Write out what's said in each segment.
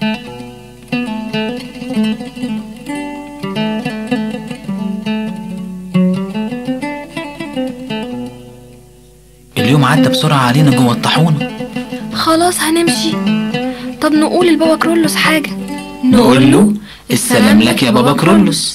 اليوم عدى بسرعة علينا جوه الطاحونة. خلاص هنمشي. طب نقول لبابا كرولوس حاجة. نقول له السلام لك يا بابا كرولوس.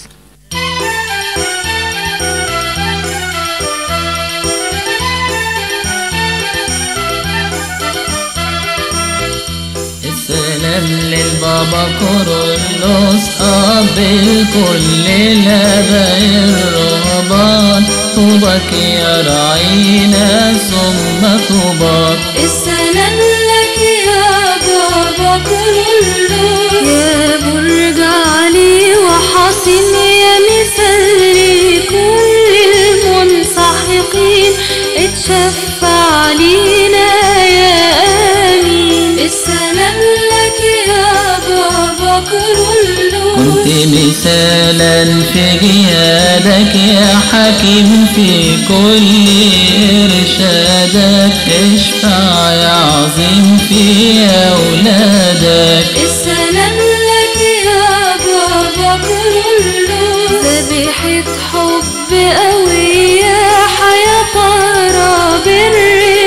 السلام للبابا كرولوس أب الكل الآباء الرهبان، طوبك يا رعينا ثم طوبك. السلام لك يا بابا كرولوس، يا برج علي وحصين يا مثال لكل المنسحقين، اتشفع علينا يا آمين. السلام لك يا بابا كرولوس، كنت مثالا في جهادك يا حكيم في كل إرشادك، اشفع يا عظيم في أولادك. السلام لك يا بابا كرولوس، ذبيحة حب قوية، حياة طاهرة بر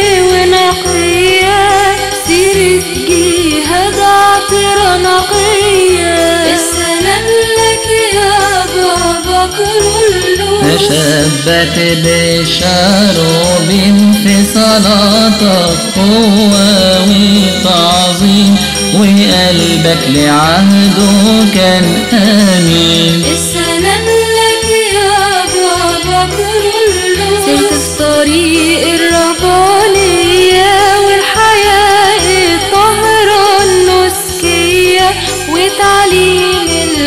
ونقية، سيرة جهاد عطرة نقية. السلام لك يا بابا كرولوس، تشبت بالشروب في صلاتك قوة وتعظيم، وقلبك لعهده كان آمين. السلام لك يا بابا كرولوس، سرت في طريق الرهبانية والحياة الطاهرة النسكية وتعليم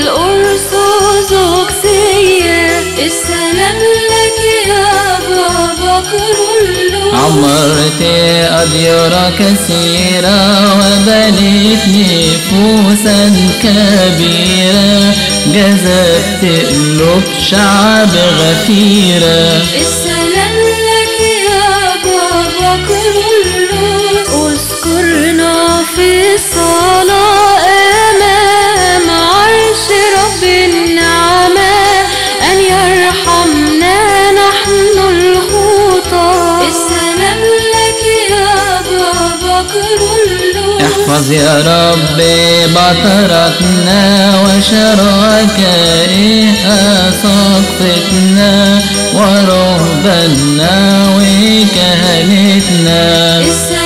الأرثوذكسية. السلام لك يا بابا كرولوس، عمرت أديار كثيرة وبنيت نفوسا كبيرة، جذبت قلوب شعب غفيرة. السلام لك يا بابا كرولوس، اذكرنا في الصلاة أمام عرش رب النعمة، أن يرحمنا نحن الخطاة. السلام لك يا بابا كرولوس، احفظ يا رب بطرتنا وشركائها سقفتنا ورهبنا وكهنتنا.